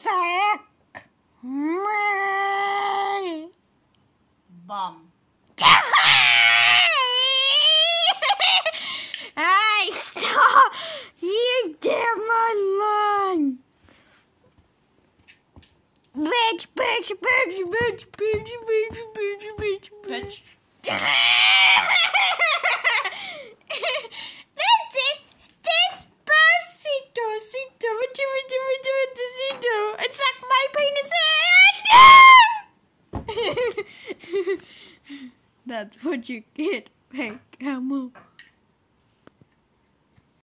suck. Bum. Hey, stop! You did my line. Bitch, bitch, bitch, bitch, bitch, bitch, bitch, bitch, bitch. That's it. Despacito, Despacito. It's like my penis. That's what you get, hey, elmo.